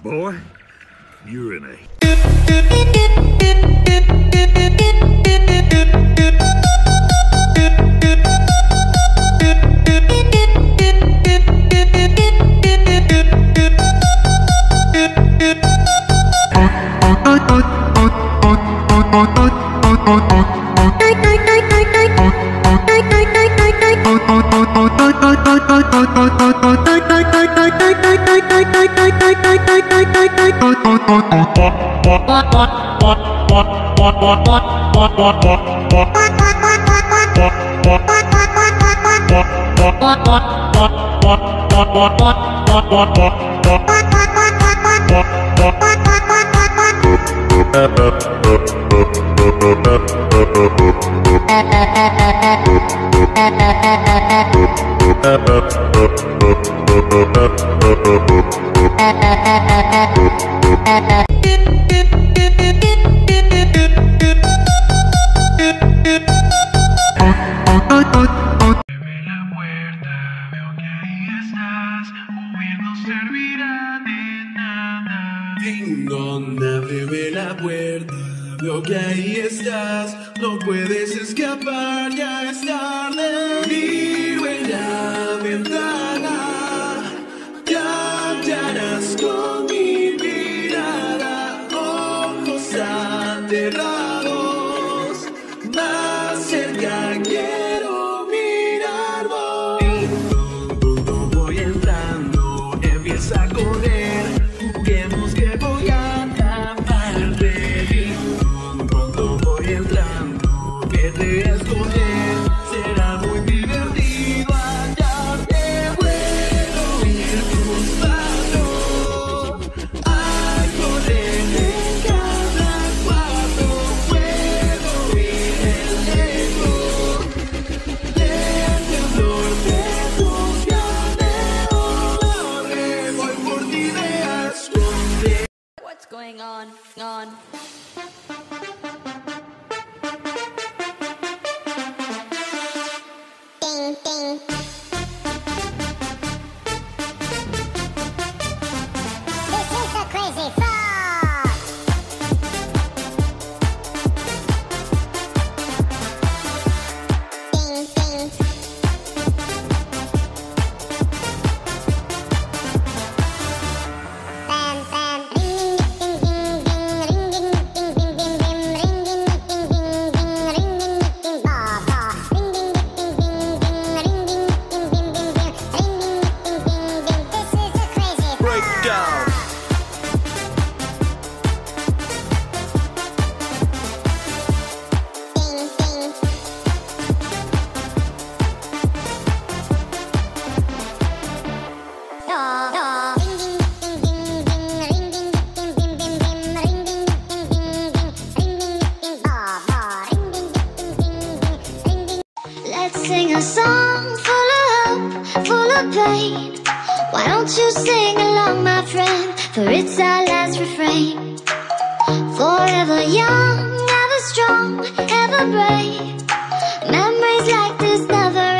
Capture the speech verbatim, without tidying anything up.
Boy, you're in a... Ábreme la puerta, veo que ahí estás, no puedes escapar, ya es tarde. Miro en la ventana, cambiarás con mi mirada, ojos aterrados, más cerca quiero mirarnos. Pronto voy entrando, empieza a correr, juguemos que voy a escoger, será muy divertido hallarte. Puedo ir tus pasos, a correr en cada cuarto. Puedo ir el eco del temblor de tus ganeadores. Voy por ti de esconder. What's going on? On. Sing a song full of hope, full of pain. Why don't you sing along, my friend? For it's our last refrain. Forever young, ever strong, ever brave. Memories like this never